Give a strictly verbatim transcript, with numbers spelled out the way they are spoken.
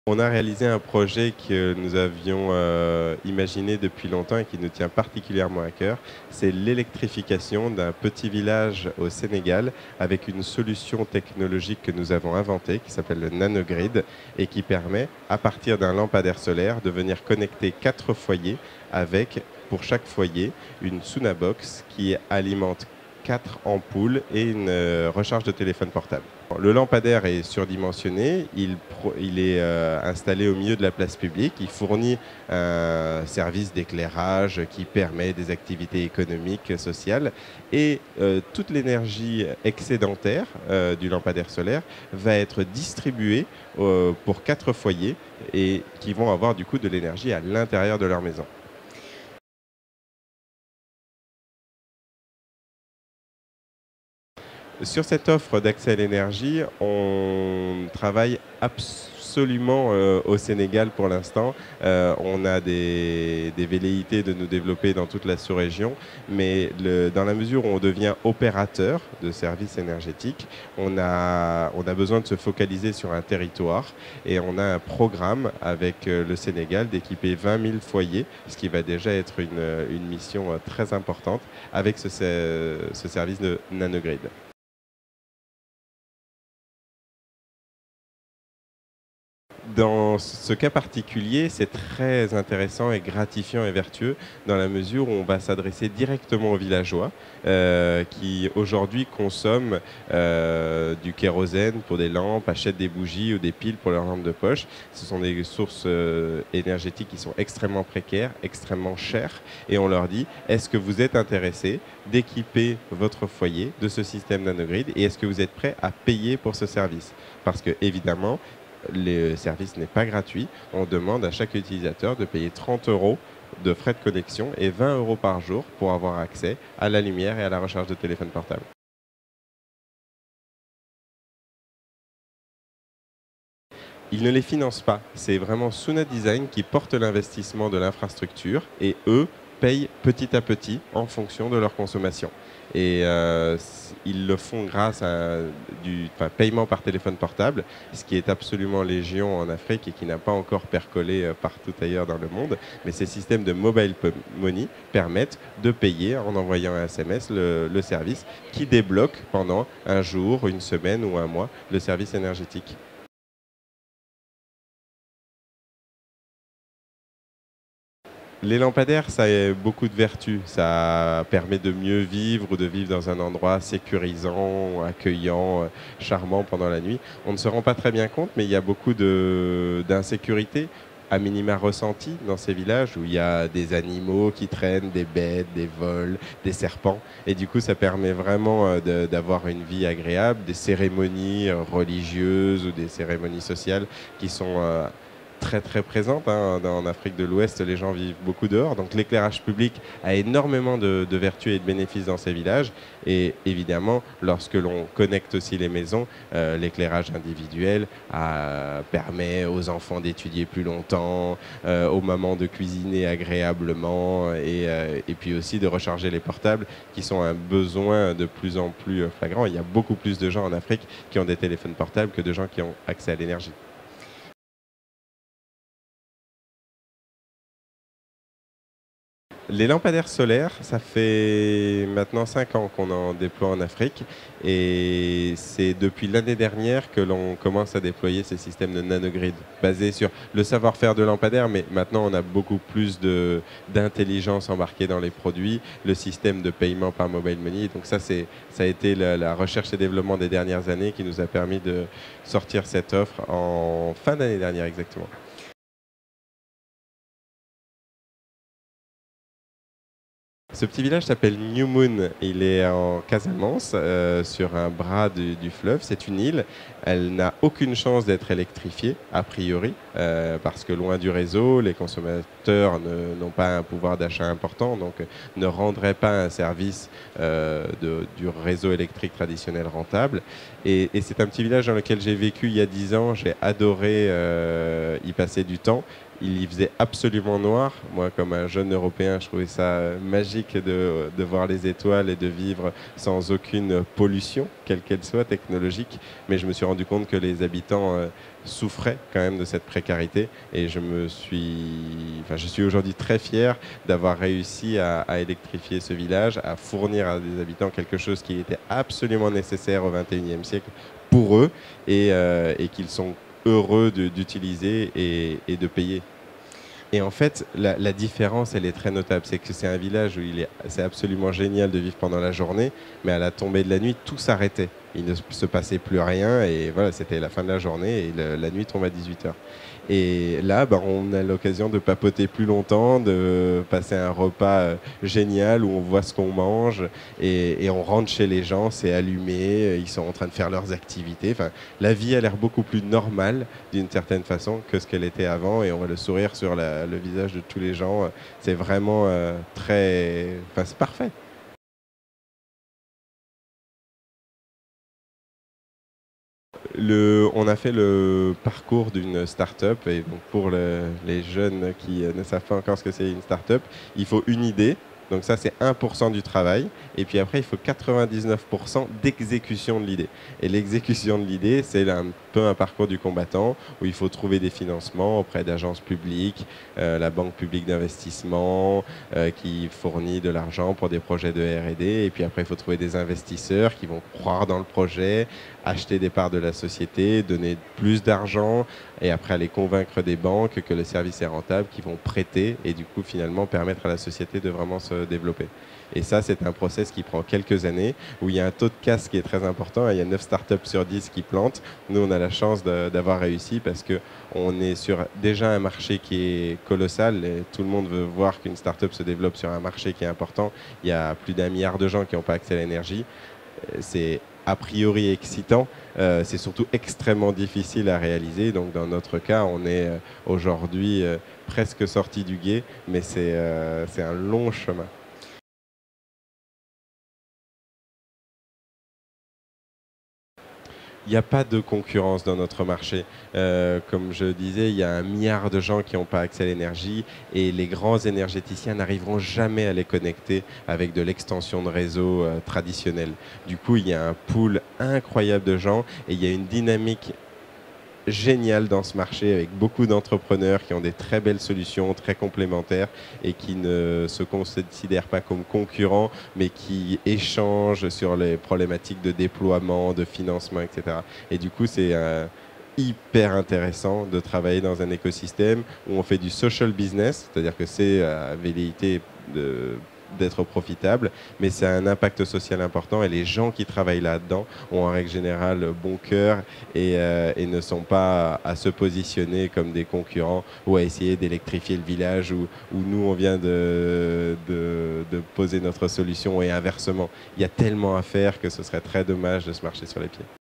On a réalisé un projet que nous avions euh, imaginé depuis longtemps et qui nous tient particulièrement à cœur. C'est l'électrification d'un petit village au Sénégal avec une solution technologique que nous avons inventée qui s'appelle le nanogrid et qui permet, à partir d'un lampadaire solaire, de venir connecter quatre foyers avec, pour chaque foyer, une Sunabox qui alimente quatre ampoules et une euh, recharge de téléphone portable. Le lampadaire est surdimensionné, il, pro, il est euh, installé au milieu de la place publique, il fournit un service d'éclairage qui permet des activités économiques, sociales et euh, toute l'énergie excédentaire euh, du lampadaire solaire va être distribuée euh, pour quatre foyers et qui vont avoir du coup de l'énergie à l'intérieur de leur maison. Sur cette offre d'accès à l'énergie, on travaille absolument euh, au Sénégal pour l'instant. Euh, on a des, des velléités de nous développer dans toute la sous-région, mais le, dans la mesure où on devient opérateur de services énergétiques, on a, on a besoin de se focaliser sur un territoire et on a un programme avec euh, le Sénégal d'équiper vingt mille foyers, ce qui va déjà être une, une mission euh, très importante avec ce, ce service de nanogrid. Dans ce cas particulier, c'est très intéressant et gratifiant et vertueux dans la mesure où on va s'adresser directement aux villageois euh, qui aujourd'hui consomment euh, du kérosène pour des lampes, achètent des bougies ou des piles pour leurs lampes de poche. Ce sont des sources euh, énergétiques qui sont extrêmement précaires, extrêmement chères et on leur dit est-ce que vous êtes intéressé d'équiper votre foyer de ce système nanogrid et est-ce que vous êtes prêt à payer pour ce service? Parce que évidemment, le service n'est pas gratuit. On demande à chaque utilisateur de payer trente euros de frais de connexion et vingt euros par jour pour avoir accès à la lumière et à la recharge de téléphone portable. Ils ne les financent pas. C'est vraiment Suna Design qui porte l'investissement de l'infrastructure et eux payent petit à petit en fonction de leur consommation. Et euh, ils le font grâce à du enfin, paiement par téléphone portable, ce qui est absolument légion en Afrique et qui n'a pas encore percolé euh, partout ailleurs dans le monde. Mais ces systèmes de mobile money permettent de payer en envoyant un S M S le, le service qui débloque pendant un jour, une semaine ou un mois le service énergétique. Les lampadaires, ça a beaucoup de vertus. Ça permet de mieux vivre ou de vivre dans un endroit sécurisant, accueillant, euh, charmant pendant la nuit. On ne se rend pas très bien compte, mais il y a beaucoup d'insécurité, à minima ressentie dans ces villages où il y a des animaux qui traînent, des bêtes, des vols, des serpents. Et du coup, ça permet vraiment euh, d'avoir une vie agréable, des cérémonies euh, religieuses ou des cérémonies sociales qui sont euh, très très présente. Hein. En Afrique de l'Ouest, les gens vivent beaucoup dehors. Donc l'éclairage public a énormément de, de vertus et de bénéfices dans ces villages. Et évidemment, lorsque l'on connecte aussi les maisons, euh, l'éclairage individuel euh, permet aux enfants d'étudier plus longtemps, euh, aux mamans de cuisiner agréablement et, euh, et puis aussi de recharger les portables qui sont un besoin de plus en plus flagrant. Il y a beaucoup plus de gens en Afrique qui ont des téléphones portables que de gens qui ont accès à l'énergie. Les lampadaires solaires, ça fait maintenant cinq ans qu'on en déploie en Afrique et c'est depuis l'année dernière que l'on commence à déployer ces systèmes de nanogrid basés sur le savoir-faire de lampadaires, mais maintenant on a beaucoup plus d'intelligence embarquée dans les produits, le système de paiement par mobile money. Donc ça, ça a été la, la recherche et développement des dernières années qui nous a permis de sortir cette offre en fin d'année dernière exactement. Ce petit village s'appelle New Moon. Il est en Casamance, euh, sur un bras du, du fleuve. C'est une île. Elle n'a aucune chance d'être électrifiée, a priori, euh, parce que loin du réseau, les consommateurs n'ont pas un pouvoir d'achat important, donc ne rendraient pas un service euh, de, du réseau électrique traditionnel rentable. Et, et c'est un petit village dans lequel j'ai vécu il y a dix ans. J'ai adoré euh, y passer du temps. Il y faisait absolument noir. Moi, comme un jeune Européen, je trouvais ça euh, magique de, de voir les étoiles et de vivre sans aucune pollution, quelle qu'elle soit, technologique. Mais je me suis rendu compte que les habitants euh, souffraient quand même de cette précarité. Et je me suis, enfin, je suis aujourd'hui très fier d'avoir réussi à, à électrifier ce village, à fournir à des habitants quelque chose qui était absolument nécessaire au vingt et unième siècle pour eux et, euh, et qu'ils sont heureux de- d'utiliser et, et de payer. Et en fait, la, la différence, elle est très notable. C'est que c'est un village où il est, c'est absolument génial de vivre pendant la journée, mais à la tombée de la nuit, tout s'arrêtait. Il ne se passait plus rien et voilà, c'était la fin de la journée et le- la nuit tombe à dix-huit heures. Et là, bah, on a l'occasion de papoter plus longtemps, de passer un repas euh, génial où on voit ce qu'on mange et, et on rentre chez les gens, c'est allumé, ils sont en train de faire leurs activités. Enfin, la vie a l'air beaucoup plus normale d'une certaine façon que ce qu'elle était avant et on voit le sourire sur la- le visage de tous les gens. C'est vraiment euh, très... Enfin, c'est parfait. Le, on a fait le parcours d'une start-up et donc pour le- les jeunes qui euh, ne savent pas encore ce que c'est une start-up, il faut une idée. Donc ça, c'est un pour cent du travail. Et puis après, il faut quatre-vingt-dix-neuf pour cent d'exécution de l'idée. Et l'exécution de l'idée, c'est un peu un parcours du combattant où il faut trouver des financements auprès d'agences publiques, euh, la Banque publique d'investissement euh, qui fournit de l'argent pour des projets de R et D. Et puis après, il faut trouver des investisseurs qui vont croire dans le projet, acheter des parts de la société, donner plus d'argent et après aller convaincre des banques que le service est rentable, qui vont prêter et du coup finalement permettre à la société de vraiment se développer. Et ça, c'est un process qui prend quelques années, où il y a un taux de casse qui est très important. Il y a neuf startups sur dix qui plantent. Nous, on a la chance de- d'avoir réussi parce qu'on est sur déjà un marché qui est colossal. Et tout le monde veut voir qu'une startup se développe sur un marché qui est important. Il y a plus d'un milliard de gens qui n'ont pas accès à l'énergie. C'est a priori excitant, euh, c'est surtout extrêmement difficile à réaliser. Donc dans notre cas, on est euh, aujourd'hui euh, presque sorti du gué, mais c'est euh, c'est un long chemin. Il n'y a pas de concurrence dans notre marché. Euh, comme je disais, il y a un milliard de gens qui n'ont pas accès à l'énergie et les grands énergéticiens n'arriveront jamais à les connecter avec de l'extension de réseau euh, traditionnelle. Du coup, il y a un pool incroyable de gens et il y a une dynamique génial dans ce marché avec beaucoup d'entrepreneurs qui ont des très belles solutions, très complémentaires et qui ne se considèrent pas comme concurrents, mais qui échangent sur les problématiques de déploiement, de financement, et cetera. Et du coup, c'est euh, hyper intéressant de travailler dans un écosystème où on fait du social business, c'est-à-dire que c'est euh, velléité de d'être profitable, mais c'est un impact social important et les gens qui travaillent là-dedans ont en règle générale bon cœur et, euh, et ne sont pas à se positionner comme des concurrents ou à essayer d'électrifier le village où, où nous on vient de, de, de poser notre solution et inversement. Il y a tellement à faire que ce serait très dommage de se marcher sur les pieds.